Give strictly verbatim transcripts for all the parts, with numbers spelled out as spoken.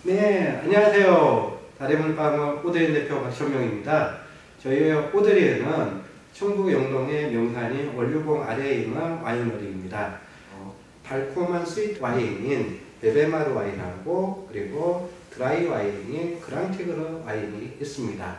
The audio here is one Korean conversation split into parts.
네, 안녕하세요. 다래문방어 오드린 대표 박천명입니다. 저희 오드린은 충북 영동의 명산인 원류봉 아래에 있는 와이너리입니다. 어, 달콤한 스윗 와인인 베베마르 와인하고 그리고 드라이 와인인 그랑티그르 와인이 있습니다.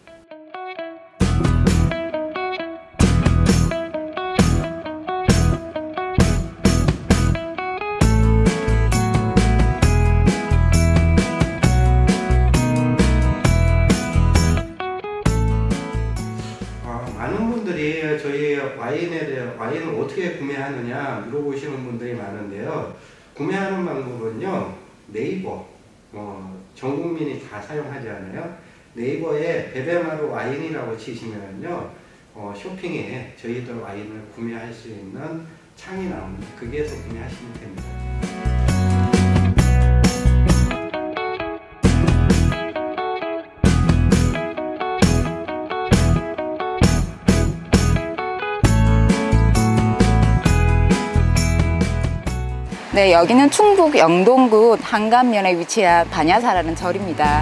많은 분들이 저희 와인에 대해 와인을 어떻게 구매하느냐 물어보시는 분들이 많은데요. 구매하는 방법은요, 네이버, 어, 전 국민이 다 사용하지 않아요. 네이버에 베베마르 와인이라고 치시면요, 어, 쇼핑에 저희들 와인을 구매할 수 있는 창이 나옵니다. 거기에서 구매하시면 됩니다. 네, 여기는 충북 영동군 한간면에 위치한 반야사라는 절입니다.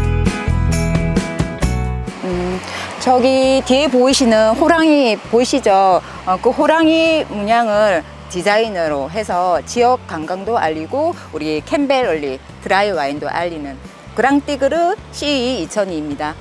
음, 저기 뒤에 보이시는 호랑이 보이시죠? 어, 그 호랑이 문양을 디자인으로 해서 지역 관광도 알리고 우리 캠벨얼리 드라이 와인도 알리는 그랑티그르 씨이 이천이입니다.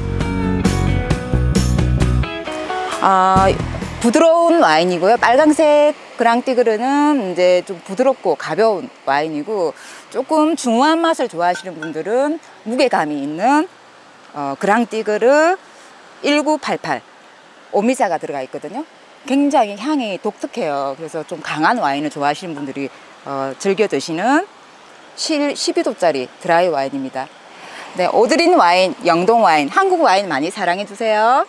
아, 부드러운 와인이고요. 빨강색 그랑티그르는 이제 좀 부드럽고 가벼운 와인이고, 조금 중후한 맛을 좋아하시는 분들은 무게감이 있는 어, 그랑티그르 천구백팔십팔 오미자가 들어가 있거든요. 굉장히 향이 독특해요. 그래서 좀 강한 와인을 좋아하시는 분들이 어, 즐겨 드시는 십이 도짜리 드라이 와인입니다. 네, 오드린 와인, 영동 와인, 한국 와인 많이 사랑해 주세요.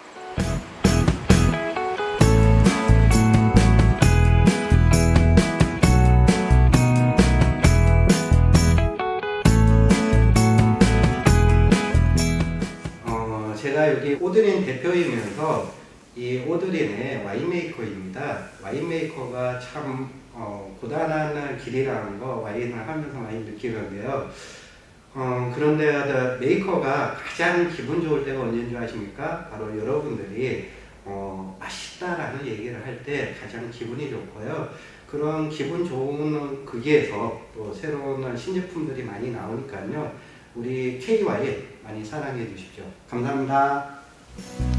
제가 여기 오드린 대표이면서 이 오드린의 와인메이커입니다. 와인메이커가 참 어, 고단한 길이라는 거 와인을 하면서 많이 느끼는데요. 어, 그런데 메이커가 가장 기분 좋을 때가 언제인 줄 아십니까? 바로 여러분들이 어, 맛있다라는 얘기를 할 때 가장 기분이 좋고요. 그런 기분 좋은 거기에서 또 새로운 신제품들이 많이 나오니까요. 우리 K 와인 많이 사랑해 주십시오. 감사합니다.